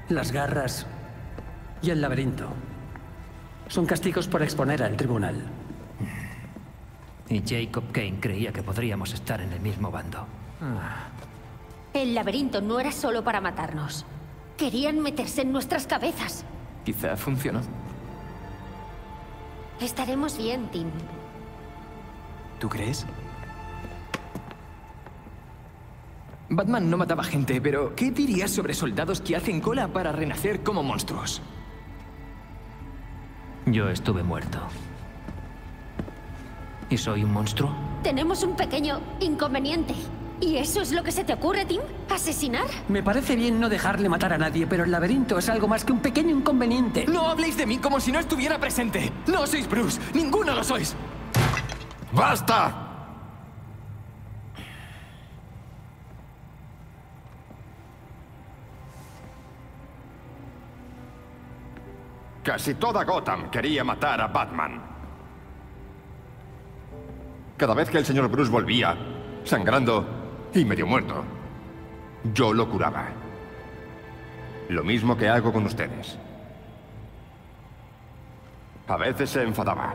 las garras y el laberinto son castigos por exponer al tribunal. Y Jacob Kane creía que podríamos estar en el mismo bando. El laberinto no era solo para matarnos. Querían meterse en nuestras cabezas. Quizá funcionó. Estaremos bien, Tim. ¿Tú crees? Batman no mataba gente, pero ¿qué dirías sobre soldados que hacen cola para renacer como monstruos? Yo estuve muerto. ¿Y soy un monstruo? Tenemos un pequeño inconveniente. ¿Y eso es lo que se te ocurre, Tim? ¿Asesinar? Me parece bien no dejarle matar a nadie, pero el laberinto es algo más que un pequeño inconveniente. No habléis de mí como si no estuviera presente. No sois Bruce. Ninguno lo sois. ¡Basta! Casi toda Gotham quería matar a Batman. Cada vez que el señor Bruce volvía, sangrando y medio muerto, yo lo curaba. Lo mismo que hago con ustedes. A veces se enfadaba,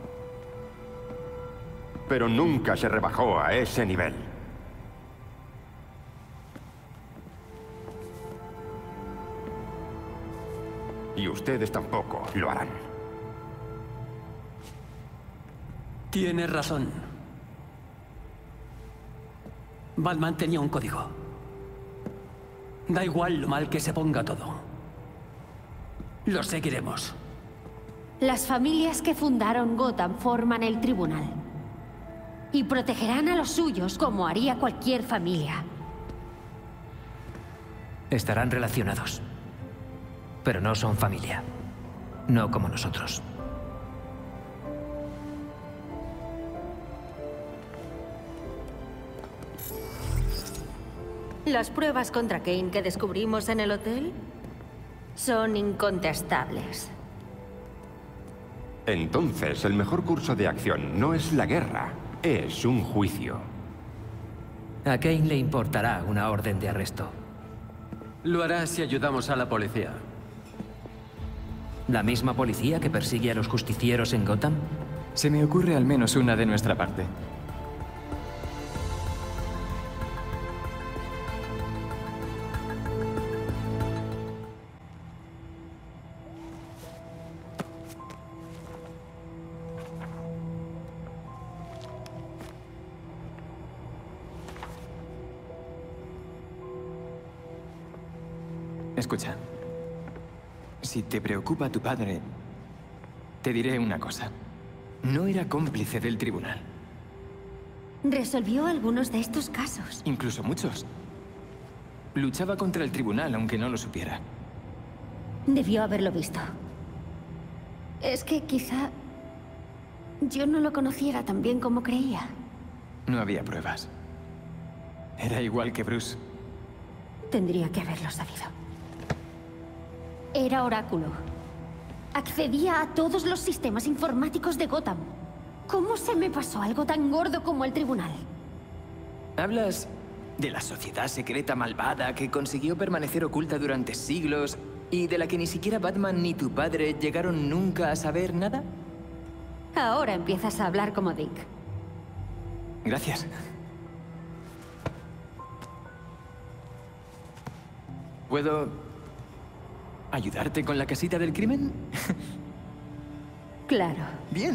pero nunca se rebajó a ese nivel. Y ustedes tampoco lo harán. Tienes razón. Batman tenía un código. Da igual lo mal que se ponga todo. Lo seguiremos. Las familias que fundaron Gotham forman el tribunal. Y protegerán a los suyos como haría cualquier familia. Estarán relacionados. Pero no son familia. No como nosotros. Las pruebas contra Kane que descubrimos en el hotel son incontestables. Entonces, el mejor curso de acción no es la guerra, es un juicio. A Kane le importará una orden de arresto. Lo hará si ayudamos a la policía. ¿La misma policía que persigue a los justicieros en Gotham? Se me ocurre al menos una de nuestra parte. Escucha. Si te preocupa tu padre, te diré una cosa. No era cómplice del tribunal. Resolvió algunos de estos casos. Incluso muchos. Luchaba contra el tribunal, aunque no lo supiera. Debió haberlo visto. Es que quizá yo no lo conociera tan bien como creía. No había pruebas. Era igual que Bruce. Tendría que haberlo sabido. Era oráculo. Accedía a todos los sistemas informáticos de Gotham. ¿Cómo se me pasó algo tan gordo como el tribunal? ¿Hablas de la sociedad secreta malvada que consiguió permanecer oculta durante siglos y de la que ni siquiera Batman ni tu padre llegaron nunca a saber nada? Ahora empiezas a hablar como Dick. Gracias. ¿Puedo ayudarte con la casita del crimen? Claro. Bien.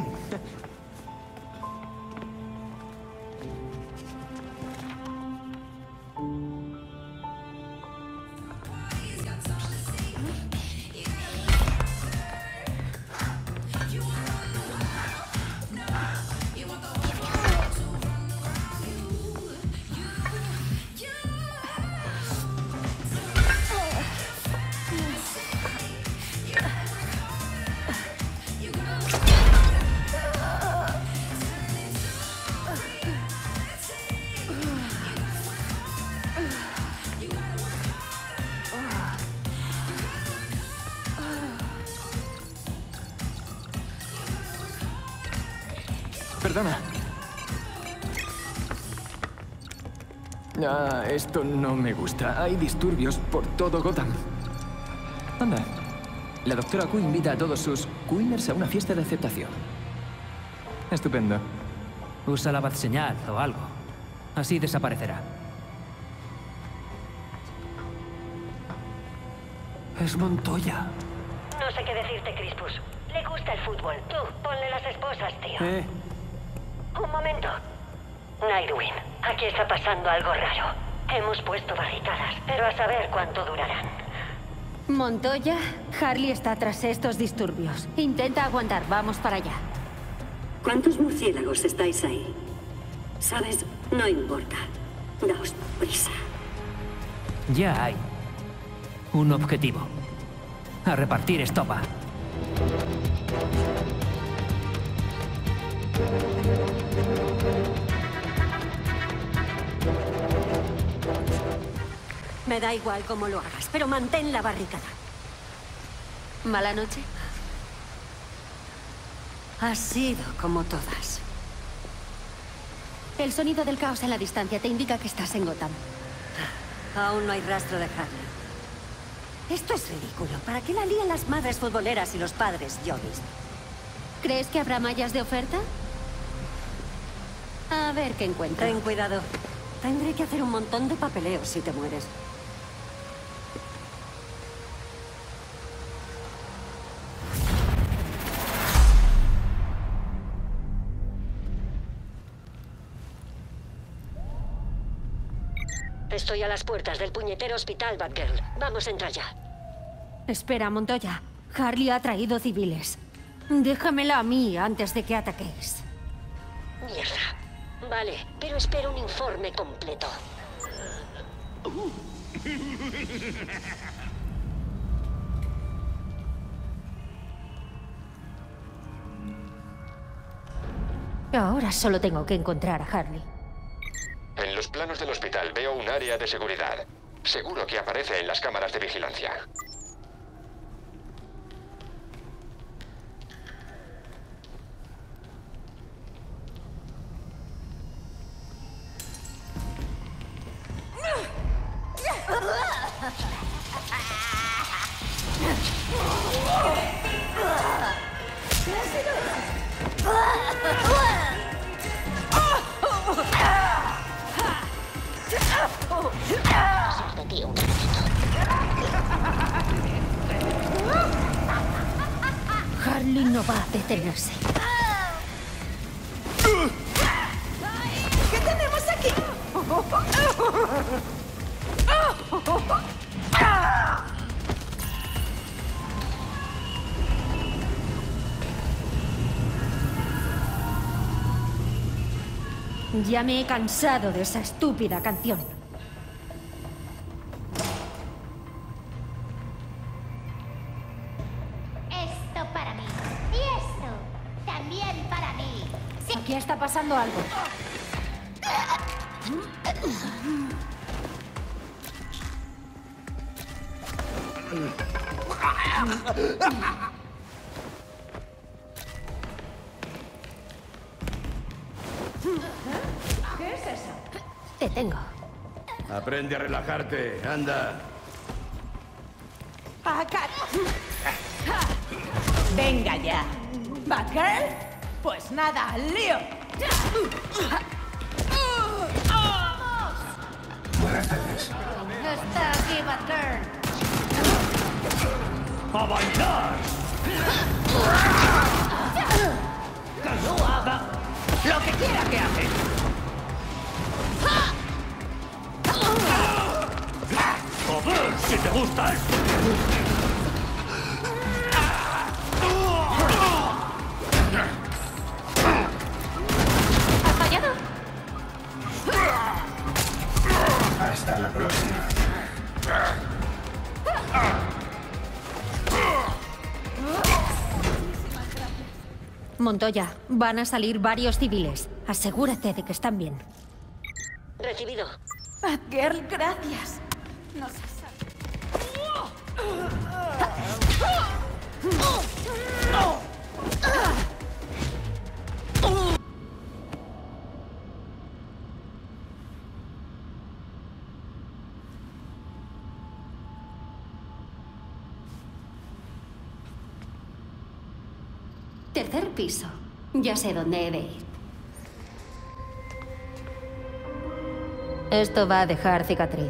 Perdona. Esto no me gusta. Hay disturbios por todo Gotham. Anda. La doctora Q invita a todos sus Queeners a una fiesta de aceptación. Estupendo. Usa la Bat-señal o algo. Así desaparecerá. Es Montoya. No sé qué decirte, Crispus. Le gusta el fútbol. Tú, ponle las esposas, tío. Un momento. Nightwing, aquí está pasando algo raro. Hemos puesto barricadas, pero a saber cuánto durarán. Montoya, Harley está tras estos disturbios. Intenta aguantar, vamos para allá. ¿Cuántos murciélagos estáis ahí? ¿Sabes? No importa. Daos prisa. Ya hay un objetivo. A repartir estopa. Me da igual cómo lo hagas, pero mantén la barricada. ¿Mala noche? Has sido como todas. El sonido del caos en la distancia te indica que estás en Gotham. Aún no hay rastro de Harley. Esto es ridículo. ¿Para qué la lían las madres futboleras y los padres Jovis? ¿Crees que habrá mallas de oferta? A ver qué encuentro. Ten cuidado. Tendré que hacer un montón de papeleos si te mueres. Estoy a las puertas del puñetero hospital, Batgirl. Vamos a entrar ya. Espera, Montoya. Harley ha traído civiles. Déjamela a mí antes de que ataquéis. Mierda. Vale, pero espero un informe completo. Ahora solo tengo que encontrar a Harley. En los planos del hospital veo un área de seguridad. Seguro que aparece en las cámaras de vigilancia. Harley no va a detenerse. ¿Qué tenemos aquí? Ya me he cansado de esa estúpida canción. Esto para mí. Y esto también para mí. Sí. Aquí está pasando algo. ¿Qué es eso? Te tengo. Aprende a relajarte, anda. Acá. Venga ya. ¿Batgirl? Pues nada, al lío. Está aquí, Batgirl. ¡A bailar! Que no haga lo que quiera que haga. ¡A ver si te gusta esto! ¿Has fallado? Hasta la próxima. Montoya, van a salir varios civiles. Asegúrate de que están bien. Recibido. Batgirl, gracias. Nos has Tercer piso. Ya sé dónde he de ir. Esto va a dejar cicatriz.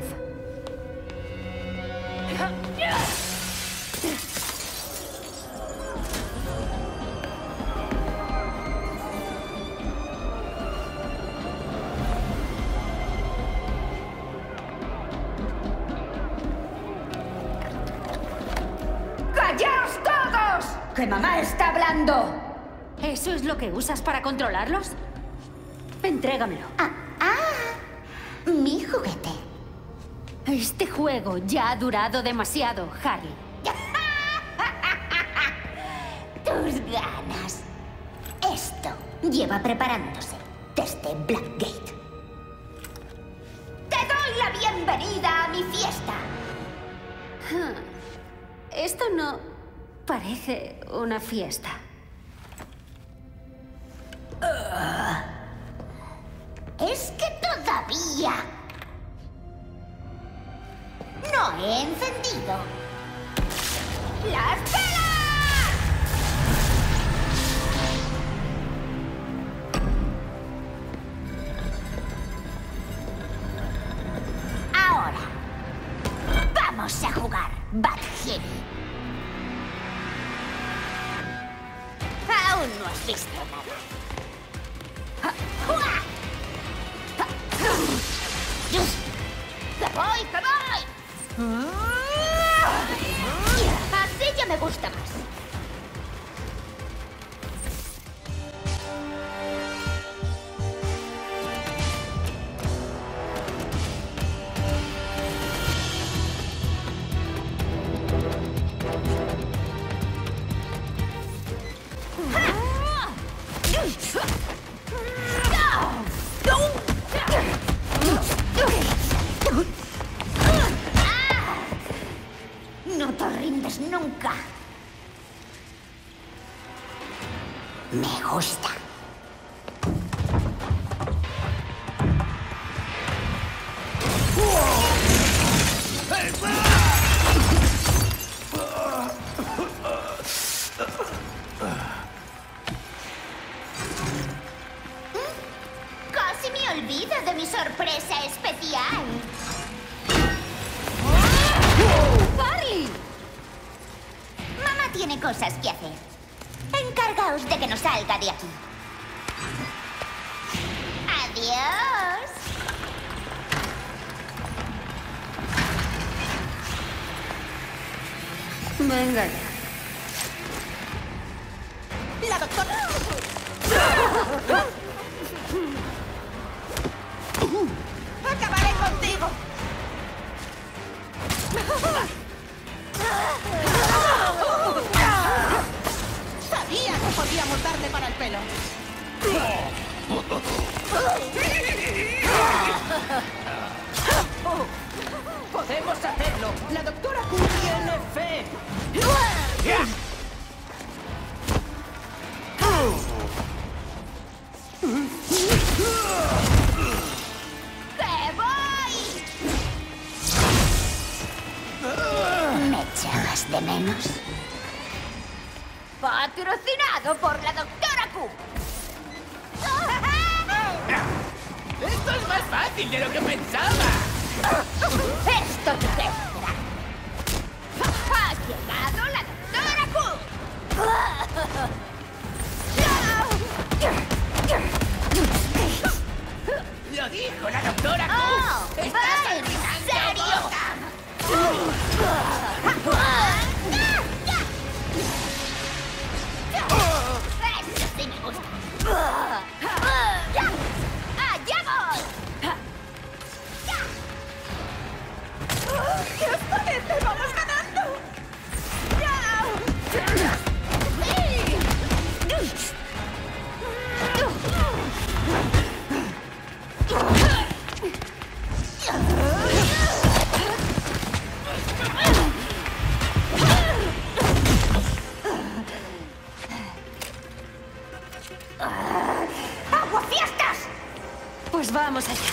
¡Callaos todos! ¡Que mamá está hablando! ¿Eso es lo que usas para controlarlos? Entrégamelo. Mi juguete. Este juego ya ha durado demasiado, Harley. Tus ganas. Esto lleva preparándose desde Blackgate. Te doy la bienvenida a mi fiesta. Esto no parece una fiesta. Es que todavía no he encendido las velas. Ahora vamos a jugar Bat-Hill. Aún no has visto nada. ¡Que voy, que voy! Así ya me gusta más. No te rindes nunca. Me gusta. Casi me olvido de mi sorpresa especial. ¡Harley! Mamá tiene cosas que hacer. Encargaos de que no salga de aquí. Adiós. Venga ya. ¡La doctora! ¡Acabaré contigo! Sabía que podíamos darle para el pelo. ¡Podemos hacerlo! ¡La doctora Q tiene fe! ¡Que voy! ¿Me echabas de menos? Patrocinado por la doctora Q. ¡Esto es más fácil de lo que pensaba! Esto te será. ¡Ha llegado la doctora Q! ¡Lo dijo la doctora Q! ¡Oh! ¡Estás ¡En olvidando serio! ¡Eso sí me gusta! ¡Allá voy! ¡Qué parece! ¡Vamos ganando! ¡Aguafiestas! Pues vamos allá.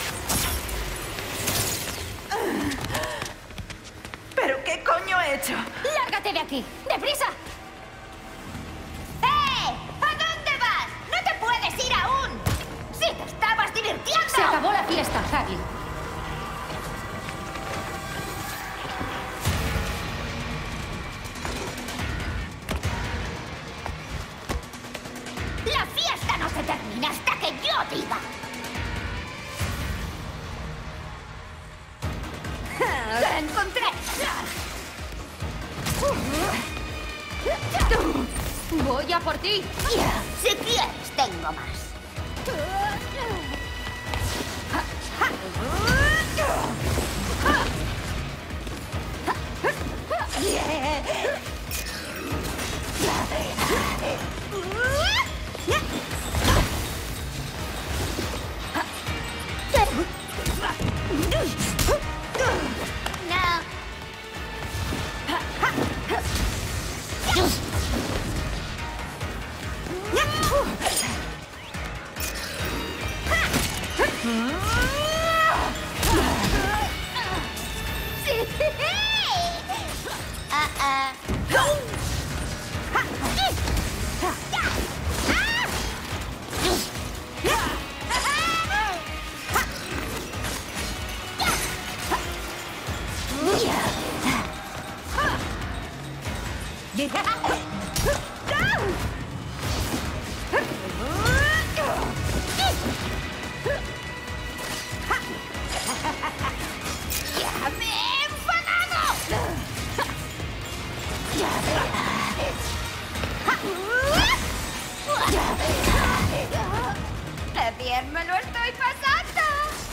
¿Pero qué coño he hecho? ¡Lárgate de aquí! ¡Deprisa! ¡Eh! aquí. La fiesta no se termina hasta que yo diga. ¡Te encontré! Voy a por ti. Si quieres, tengo más. ¡Qué bien me lo estoy pasando!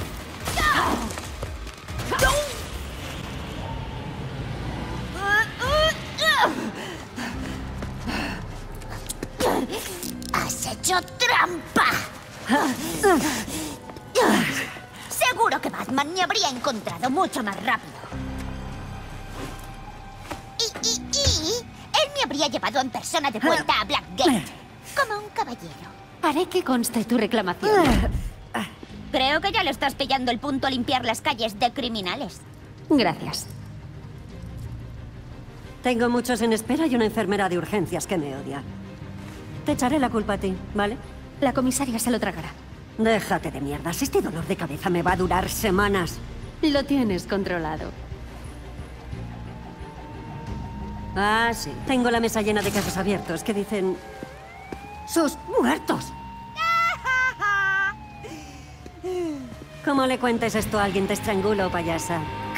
¡Has hecho trampa! Seguro que Batman me habría encontrado mucho más rápido. Él me habría llevado en persona de vuelta a Blackgate, como un caballero. Haré que conste tu reclamación. Creo que ya le estás pillando el punto a limpiar las calles de criminales. Gracias. Tengo muchos en espera y una enfermera de urgencias que me odia. Te echaré la culpa a ti, ¿vale? La comisaria se lo tragará. Déjate de mierdas. Este dolor de cabeza me va a durar semanas. Lo tienes controlado. Ah, sí. Tengo la mesa llena de casos abiertos que dicen... ¡Sus muertos! ¿Cómo le cuentes esto a alguien? Te estrangulo, payasa.